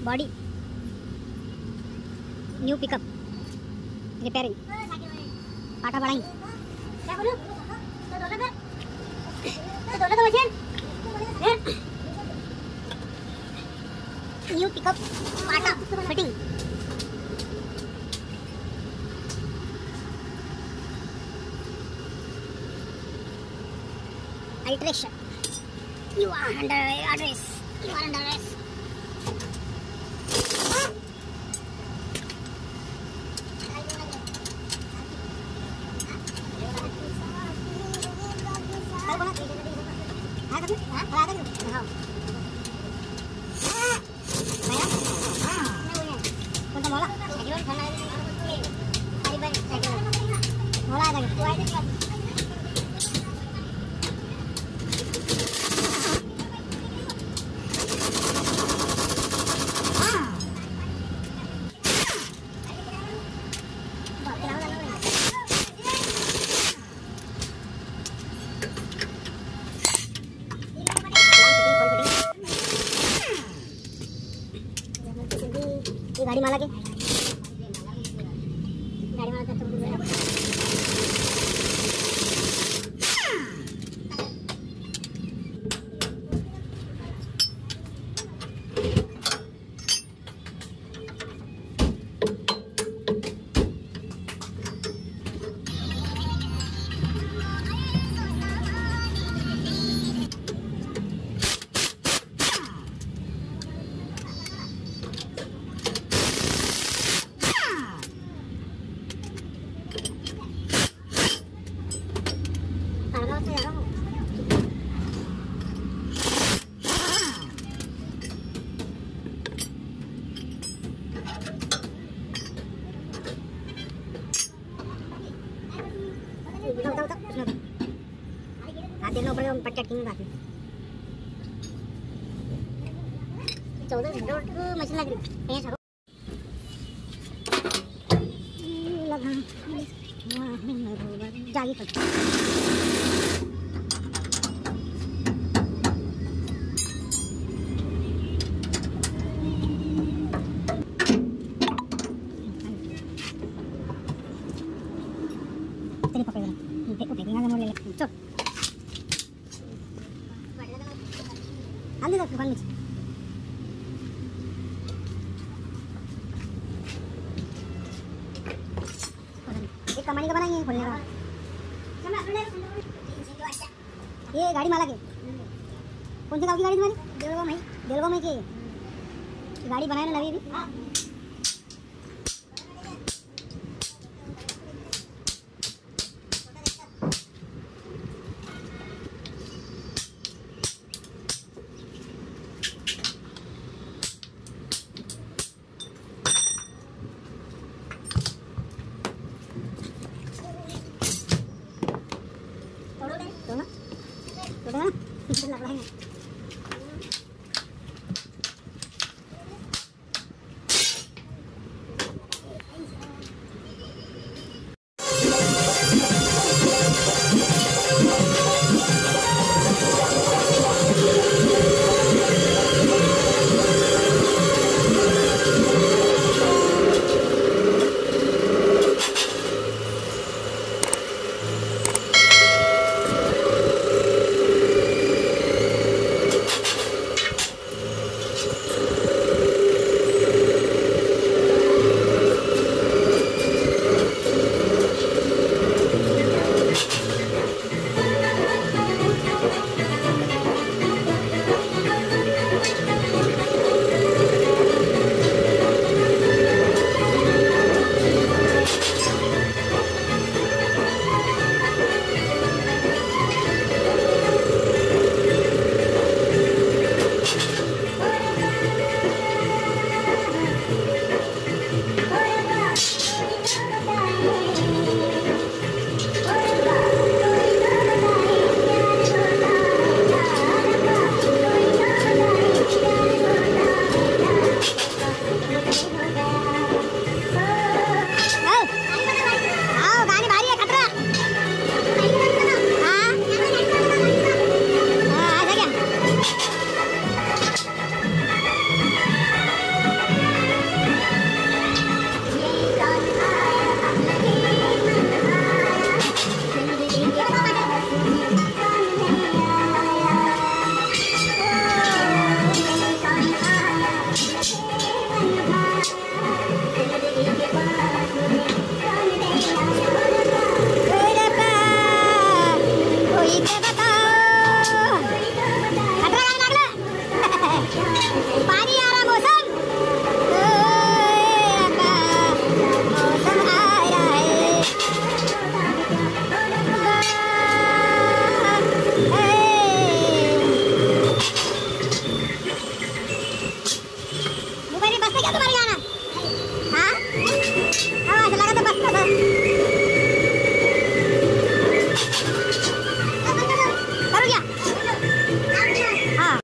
Body new pickup repairing पाटा बढ़ाएंगे क्या बोलूं तो मशीन न्यू पिकअप पाटा fitting alteration you are under arrest गाड़ी माला के गाड़ी माला का देखना पड़ेगा पट्टा किंग बात 14 घंटों मशीन लग रही है जागी कर तेरे पकड़ देखो देखना मोड़ ले चल आंधी तक दुकान में एक कमानी का बनाएंगे खोलने का ये गाड़ी माला के कौन से गाँव की गाड़ी तुम्हारी देलगांव में की गाड़ी बनाए ना नवी भी बस क्या तुम्हारे गाना? हाँ हाँ ऐसा लगा तो बस हाँ करो क्या? हाँ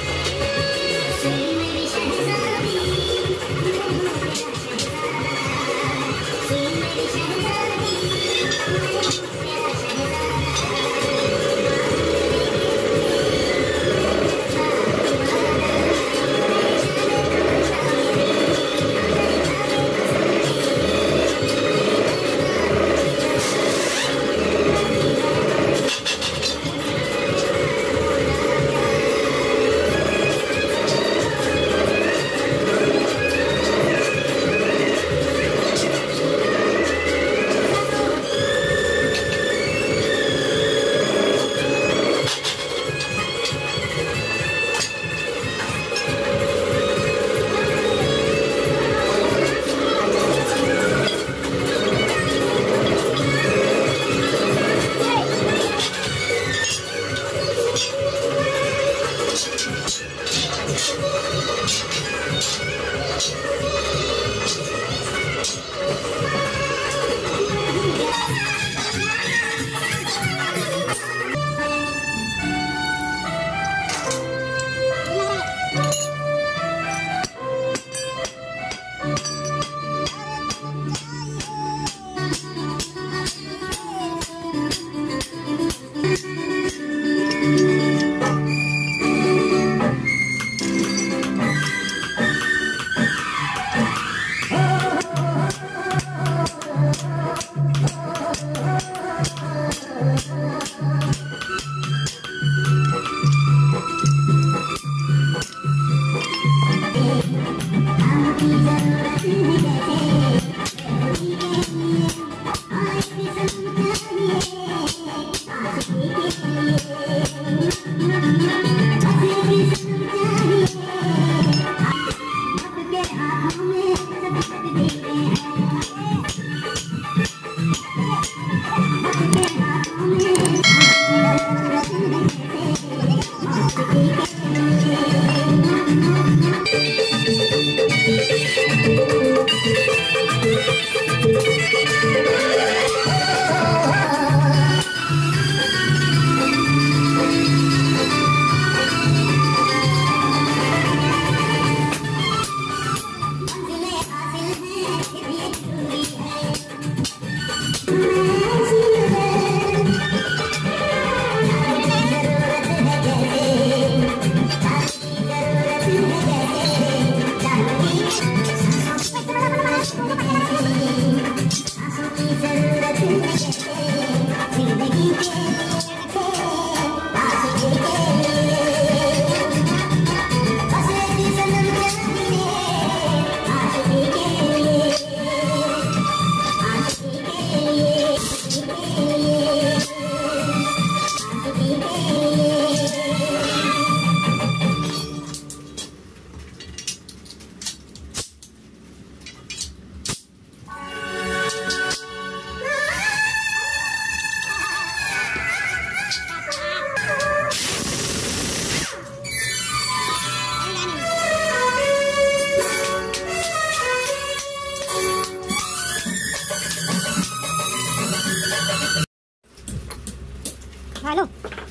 हेलो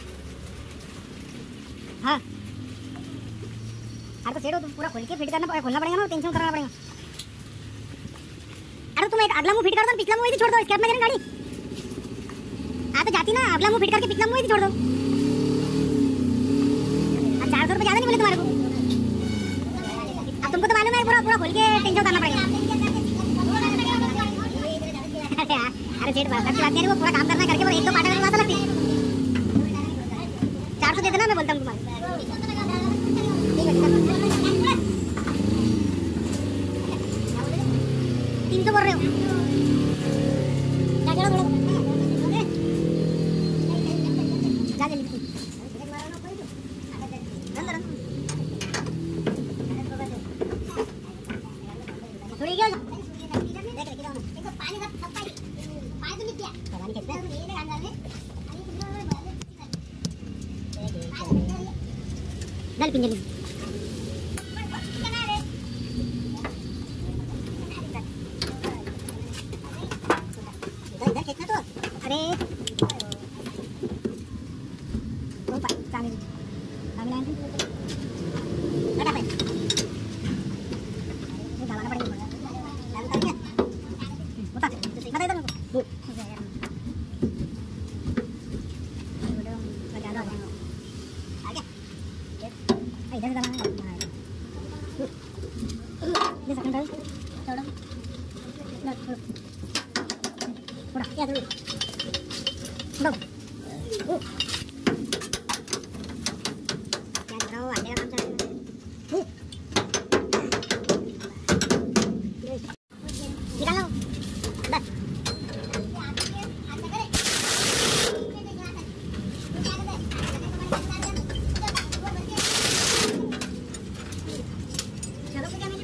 हाँ अरे तो सेट हो तुम पूरा खोल के फिट करना खोलना पड़ेगा ना टेंशन करना पड़ेगा। अरे तुम एक अगला मुंह फिट कर दो पिछला मुंह ही छोड़ दो स्क्रैप में जाने गाड़ी आ तो जाती ना अगला मुंह फिट करके पिछला मुंह ही छोड़ दो। 400 रुपये ज़्यादा नहीं बोले तुम्हारे को अब तुमको तो मालूम है पूरा पूरा खोल के टेंशन उतारना पड़ेगा। अरे सेठ बात अच्छी बात नहीं वो पूरा काम करना करके वो एक दो पार्टनर की बात लगती है 400 दे देना मैं बोलता हूँ तुम्हारे 300 बोल रहे हो क्या करो थोड़ा जा जल्दी थोड़ी क्या पानी का पानी तो नहीं किया पानी कैसे डाल पिंजरे ये सकन डाल छोड़ो ना छोड़ो थोड़ा क्या करो छोड़ो ओ क्या कर रहा हो आटे का काम चल रहा है निकालो बस चलो